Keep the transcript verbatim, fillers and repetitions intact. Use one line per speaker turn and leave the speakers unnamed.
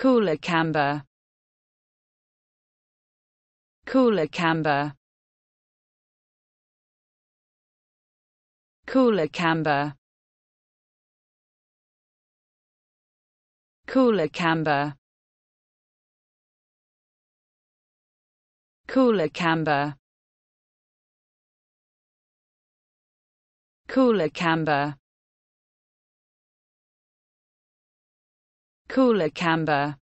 cooler camber, cooler camber, cooler camber, cooler camber, cooler camber, cooler camber, cooler camber,